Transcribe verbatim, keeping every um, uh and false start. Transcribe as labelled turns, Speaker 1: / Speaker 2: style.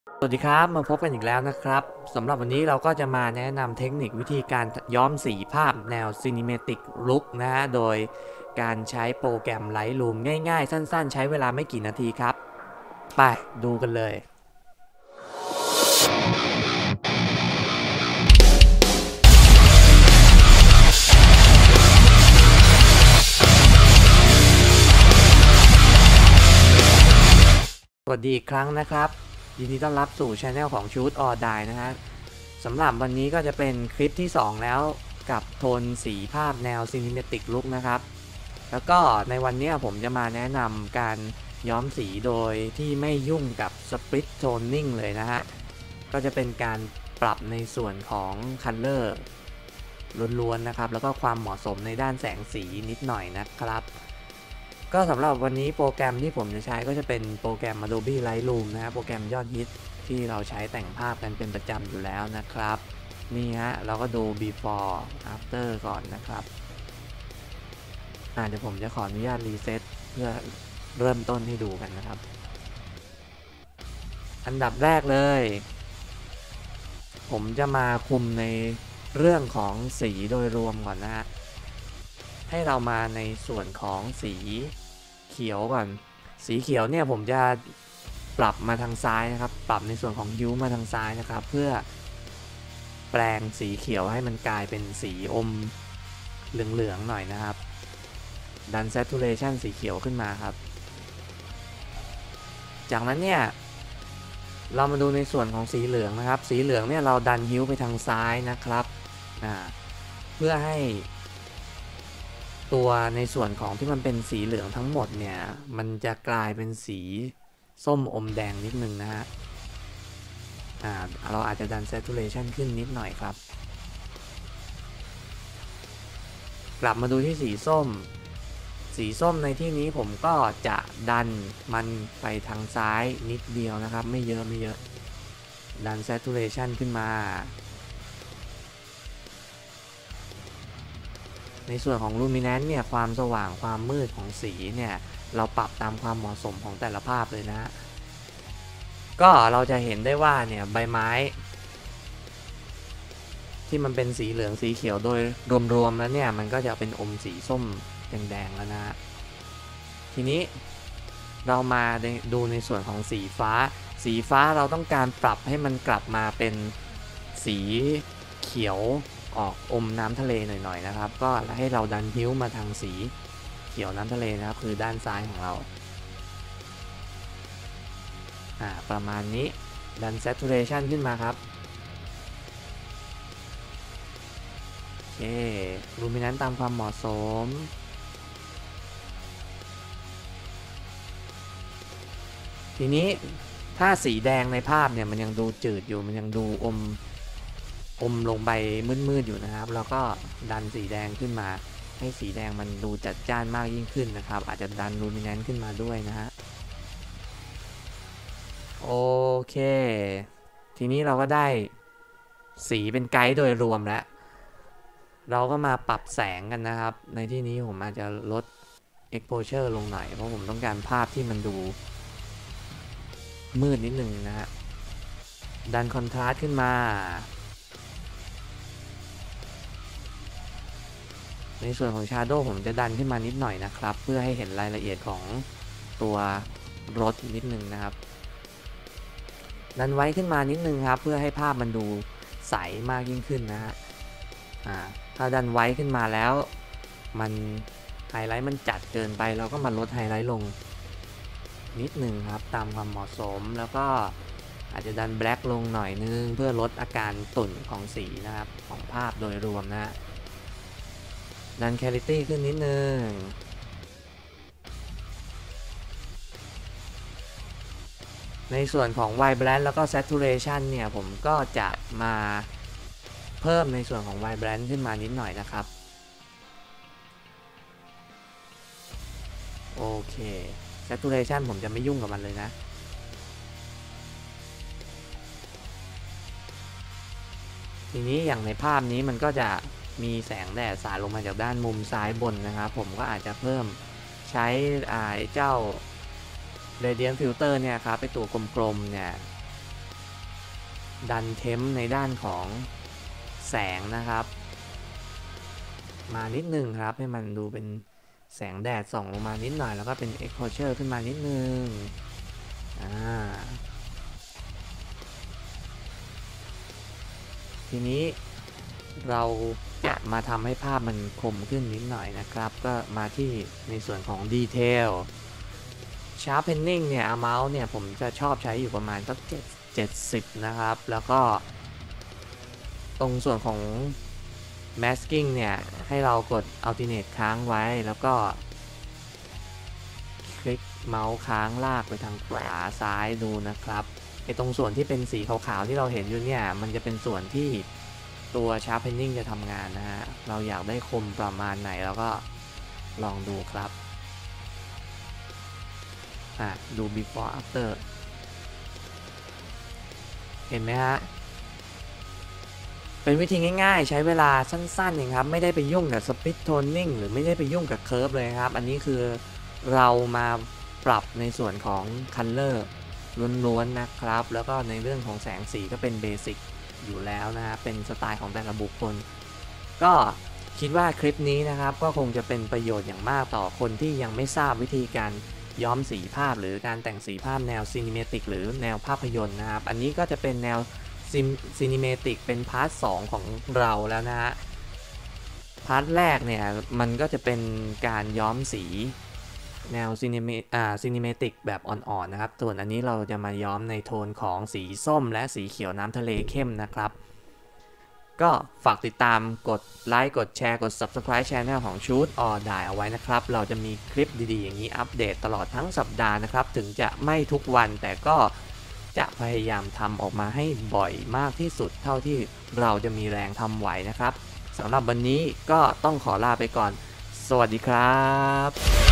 Speaker 1: สวัสดีครับมาพบกันอีกแล้วนะครับสำหรับวันนี้เราก็จะมาแนะนำเทคนิควิธีการย้อมสีภาพแนว Cinematic Look นะฮะโดยการใช้โปรแกรม Lightroom ง่ายๆสั้นๆใช้เวลาไม่กี่นาทีครับไปดูกันเลยสวัสดีอีกครั้งนะครับยินดีต้อนรับสู่ช anel ของ Shoot or Die นะฮะสำหรับวันนี้ก็จะเป็นคลิปที่สองแล้วกับโทนสีภาพแนว Cinematic Look นะครับแล้วก็ในวันนี้ผมจะมาแนะนำการย้อมสีโดยที่ไม่ยุ่งกับ Split Toning เลยนะฮะก็จะเป็นการปรับในส่วนของ Color ล้วนๆนะครับแล้วก็ความเหมาะสมในด้านแสงสีนิดหน่อยนะครับก็สำหรับวันนี้โปรแกรมที่ผมจะใช้ก็จะเป็นโปรแกรม Adobe Lightroom นะครับโปรแกรมยอดฮิตที่เราใช้แต่งภาพกันเป็นประจำอยู่แล้วนะครับนี่ฮะเราก็ดู before after ก่อนนะครับอ่าเดี๋ยวผมจะขออนุญาตรีเซ็ตเพื่อเริ่มต้นให้ดูกันนะครับอันดับแรกเลยผมจะมาคุมในเรื่องของสีโดยรวมก่อนนะฮะให้เรามาในส่วนของสีเขียวก่อนสีเขียวเนี่ยผมจะปรับมาทางซ้ายนะครับปรับในส่วนของฮิ้วมาทางซ้ายนะครับเพื่อแปลงสีเขียวให้มันกลายเป็นสีอมเหลืองๆหน่อยนะครับดัน saturation สีเขียวขึ้นมาครับจากนั้นเนี่ยเรามาดูในส่วนของสีเหลืองนะครับสีเหลืองเนี่ยเราดันฮิ้วไปทางซ้ายนะครับเพื่อให้ตัวในส่วนของที่มันเป็นสีเหลืองทั้งหมดเนี่ยมันจะกลายเป็นสีส้มอมแดงนิดนึงนะฮะอ่าเราอาจจะดัน saturation ขึ้นนิดหน่อยครับกลับมาดูที่สีส้มสีส้มในที่นี้ผมก็จะดันมันไปทางซ้ายนิดเดียวนะครับไม่เยอะไม่เยอะดัน saturation ขึ้นมาในส่วนของ luminance เนี่ยความสว่างความมืดของสีเนี่ยเราปรับตามความเหมาะสมของแต่ละภาพเลยนะก็เราจะเห็นได้ว่าเนี่ยใบไม้ที่มันเป็นสีเหลืองสีเขียวโดยรวมๆแล้วเนี่ยมันก็จะเป็นอมสีส้มแดงๆแล้วนะทีนี้เรามาดูในส่วนของสีฟ้าสีฟ้าเราต้องการปรับให้มันกลับมาเป็นสีเขียวออกอมน้ำทะเลหน่อยๆนะครับก็ให้เราดันฮิ้วมาทางสีเขียวน้ำทะเลนะครับคือด้านซ้ายของเราอ่าประมาณนี้ดัน saturation ขึ้นมาครับโอเค luminance ตามความเหมาะสมทีนี้ถ้าสีแดงในภาพเนี่ยมันยังดูจืดอยู่มันยังดูอมอมลงไปมืดๆอยู่นะครับแล้วก็ดันสีแดงขึ้นมาให้สีแดงมันดูจัดจ้านมากยิ่งขึ้นนะครับอาจจะดันลูมิเนนซ์ขึ้นมาด้วยนะฮะโอเคทีนี้เราก็ได้สีเป็นไกด์โดยรวมแล้วเราก็มาปรับแสงกันนะครับในที่นี้ผมอาจจะลด exposure ลงหน่อยเพราะผมต้องการภาพที่มันดูมืดนิดนึงนะฮะดันคอนทราสต์ขึ้นมาในส่วนของ Shadow ผมจะดันขึ้นมานิดหน่อยนะครับเพื่อให้เห็นรายละเอียดของตัวรถนิดนึงนะครับดันไว้ขึ้นมานิดนึงครับเพื่อให้ภาพมันดูใสมากยิ่งขึ้นนะฮะถ้าดันไว้ขึ้นมาแล้วมันไฮไลท์มันจัดเกินไปเราก็มาลดไฮไลท์ลงนิดนึงครับตามความเหมาะสมแล้วก็อาจจะดันแบล็คลงหน่อยนึงเพื่อลดอาการตุ่นของสีนะครับของภาพโดยรวมนะดัน Clarity ขึ้นนิดนึงในส่วนของ Vibrance แล้วก็ Saturation เนี่ยผมก็จะมาเพิ่มในส่วนของ Vibrance ขึ้นมานิดหน่อยนะครับโอเค Saturation ผมจะไม่ยุ่งกับมันเลยนะทีนี้อย่างในภาพนี้มันก็จะมีแสงแดดสาดลงมาจากด้านมุมซ้ายบนนะครับผมก็อาจจะเพิ่มใช้เจ้า Radiant Filter เนี่ยครับไปตัวกลมๆเนี่ยดันเทมในด้านของแสงนะครับมานิดนึงครับให้มันดูเป็นแสงแดดส่องลงมานิดหน่อยแล้วก็เป็น exposure ขึ้นมานิดนึงอ่าทีนี้เราจะมาทำให้ภาพมันคมขึ้นนิดหน่อยนะครับก็มาที่ในส่วนของดีเทล sharpening เนี่ย amount เนี่ยผมจะชอบใช้อยู่ประมาณสักเจ็ดสิบนะครับแล้วก็ตรงส่วนของ masking เนี่ยให้เรากด alternate ค้างไว้แล้วก็คลิกเมาส์ค้างลากไปทางขวาซ้ายดูนะครับไอ้ตรงส่วนที่เป็นสีขาวๆที่เราเห็นอยู่เนี่ยมันจะเป็นส่วนที่ตัว sharpening จะทำงานนะฮะเราอยากได้คมประมาณไหนแล้วก็ลองดูครับอ่ะดู before after เห็นไหมฮะเป็นวิธีง่ายๆใช้เวลาสั้นๆเองครับไม่ได้ไปยุ่งกับ split toning หรือไม่ได้ไปยุ่งกับ curve เลยครับอันนี้คือเรามาปรับในส่วนของ color ล้วนๆนะครับแล้วก็ในเรื่องของแสงสีก็เป็นเบสิกอยู่แล้วนะฮะเป็นสไตล์ของแต่ละบุคคลก็คิดว่าคลิปนี้นะครับก็คงจะเป็นประโยชน์อย่างมากต่อคนที่ยังไม่ทราบวิธีการย้อมสีภาพหรือการแต่งสีภาพแนวซีนิเมติกหรือแนวภาพยนตร์นะครับอันนี้ก็จะเป็นแนวซีนิเมติกเป็นพาร์ทสองของเราแล้วนะฮะพาร์ทแรกเนี่ยมันก็จะเป็นการย้อมสีแนวซีนิเมอ่าซีนิเมติกแบบอ่อนๆนะครับส่วนอันนี้เราจะมาย้อมในโทนของสีส้มและสีเขียวน้ำทะเลเข้มนะครับก็ฝากติดตามกดไลค์กดแชร์กด Subscribe Channel ของ Shoot or Die เอาไว้นะครับเราจะมีคลิปดีๆอย่างนี้อัปเดตตลอดทั้งสัปดาห์นะครับถึงจะไม่ทุกวันแต่ก็จะพยายามทำออกมาให้บ่อยมากที่สุดเท่าที่เราจะมีแรงทำไหวนะครับสำหรับวันนี้ก็ต้องขอลาไปก่อนสวัสดีครับ